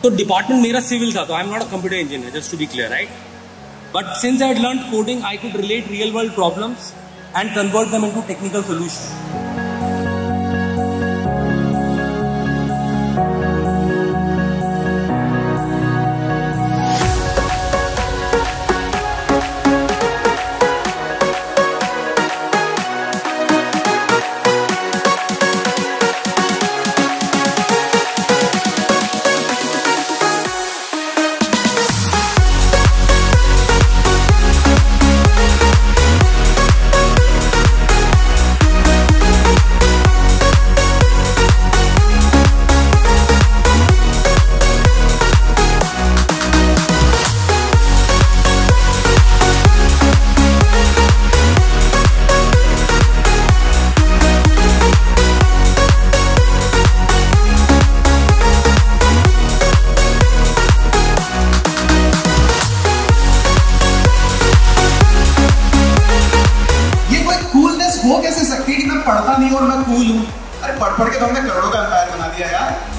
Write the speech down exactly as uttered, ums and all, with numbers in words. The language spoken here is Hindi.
तो डिपार्टमेंट मेरा सिविल था, तो I am not a computer engineer, just to be clear, right? But since I had learned coding, I could relate real world problems and convert them into technical solutions. हो कैसे सकती है कि मैं पढ़ता नहीं और मैं कूल हूँ? अरे पढ़ पढ़ के तो हमने करोड़ों का एम्पायर बना दिया यार।